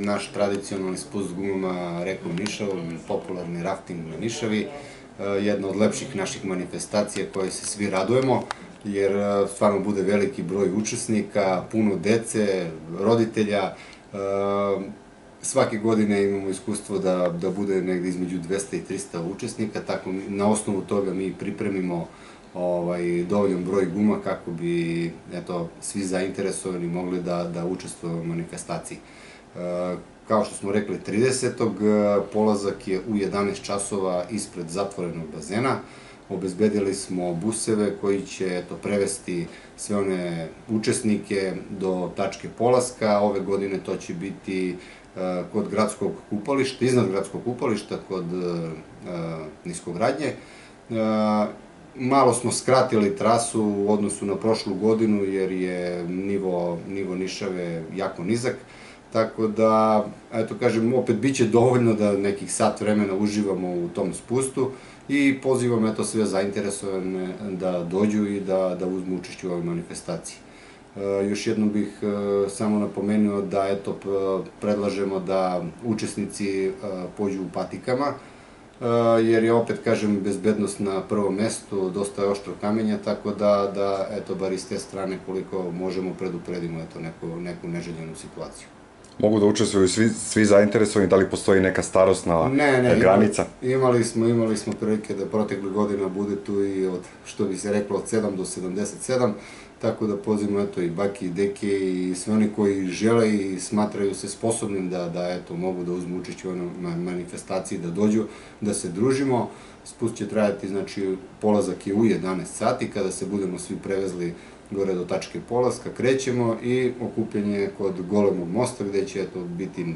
naš tradicionalni spust gumama rekom Nišavom, popularni rafting na Nišavi, jedna od lepših naših manifestacija koje se svi radujemo, jer stvarno bude veliki broj učesnika, puno dece, roditelja. Svake godine imamo iskustvo da bude negde između 200 i 300 učesnika, tako na osnovu toga mi pripremimo dovoljan broj guma kako bi svi zainteresovani mogli da učestvuju u manifestaciji. Kao što smo rekli, 30. polazak je u 11 časova ispred zatvorenog bazena. Obezbedili smo buseve koji će prevesti sve one učesnike do tačke polaska. Ove godine to će biti kod gradskog kupališta, iznad gradskog kupališta, kod Niskogradnje. Malo smo skratili trasu u odnosu na prošlu godinu jer je nivo Nišave jako nizak, tako da, eto kažem, opet bit će dovoljno da nekih sat vremena uživamo u tom spustu i pozivam sve zainteresovane da dođu i da uzmu učešće u ovoj manifestaciji. Još jednom bih samo napomenuo da predlažemo da učesnici pođu u patikama, jer je, opet kažem, bezbednost na prvom mestu, dosta je oštro kamenja, tako da, bar iz te strane koliko možemo predupredimo neku neželjenu situaciju. Mogu da učestvuju svi zainteresovani, da li postoji neka starosna granica? Imali smo prilike da protekle godina bude tu i od, što bi se reklo, od 7 do 77, tako da pozivamo i bake i deke i sve oni koji žele i smatraju se sposobnim da mogu da uzmu učešće u manifestaciji, da dođu, da se družimo. Spust će trajati, znači polazak je u 11 sati, kada se budemo svi prevezli gore do tačke polaska, krećemo i okupljanje kod Golemog mosta gde će biti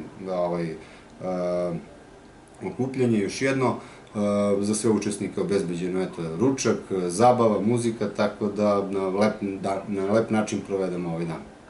okupljanje. Još jedno, za sve učesnike obezbeđeno ručak, zabava, muzika, tako da na lep način provedemo ovaj dan.